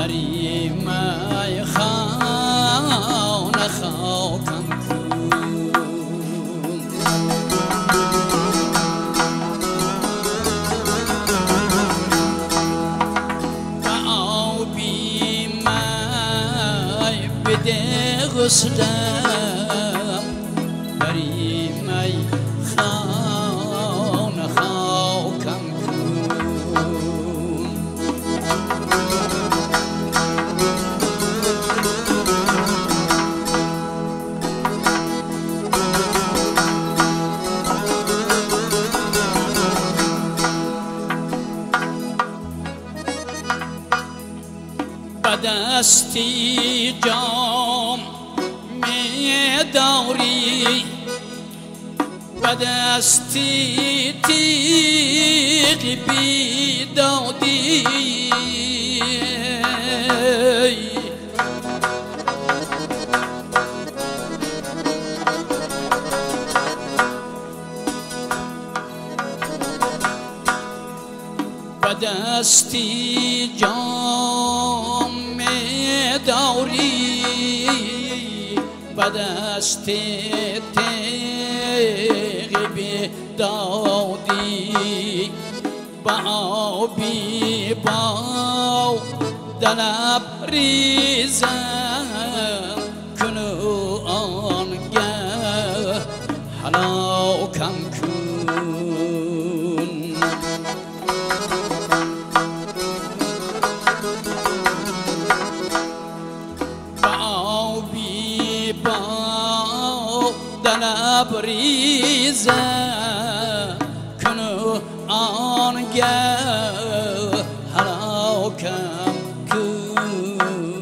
بری مای خانه خاکم کن به آبی مای بده غسلم بری مای خانه خاکم دستی جام می داری به دستی تیغ بیدادی به دستی جام داری به دست تیغ بیدادی به آبی با دلب ریزم کنو آنگه هلاکم کن بریزم کنو آنگه هلاکم کن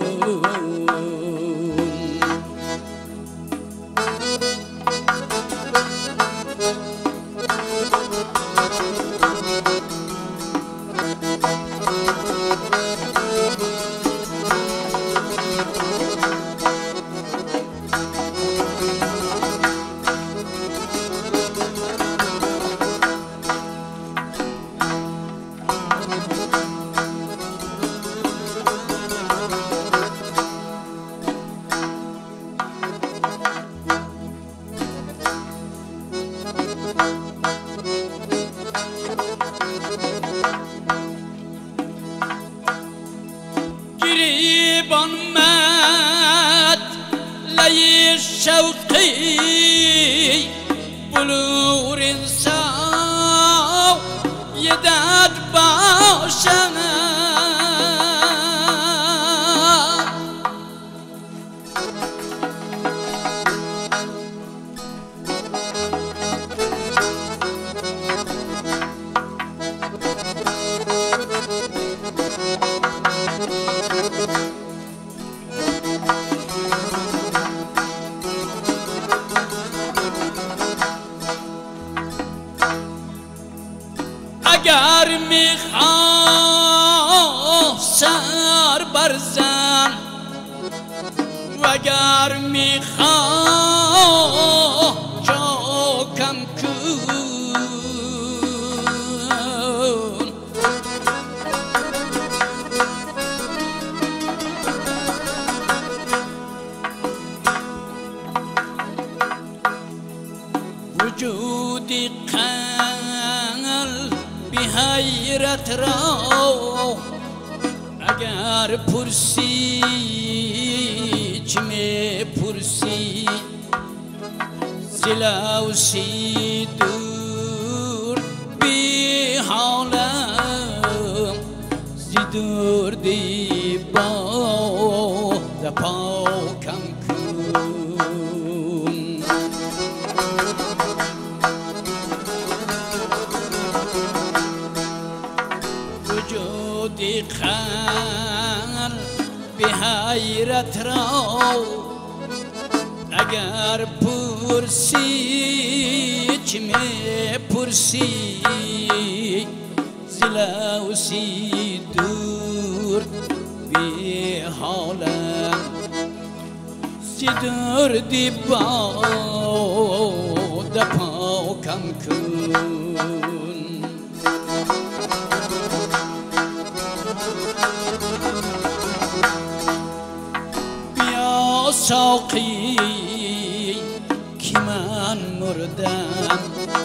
گریبان مد لای شوقی بلور انسان یه دد باشم اگر میخواه سر برزن و اگر میخواه چاکم کن وجودی بی حیرت را اگر پرسی چی می پرسی زلوسی دور بی حالم زی دور دی با دپاکم کن وجودی قلب حیرت را اگر پرسی چی می پرسی زلوسی دور بی حالم زی دور دی با دپاکم کن ساقی که من مردم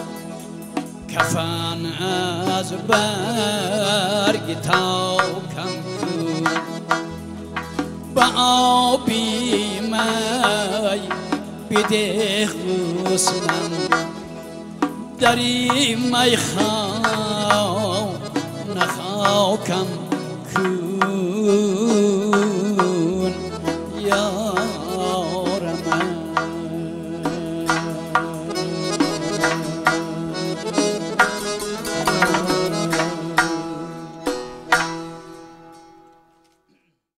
کفن از برگ تاکم کن با آبی می بده غسلم در این میخانه خاکم کن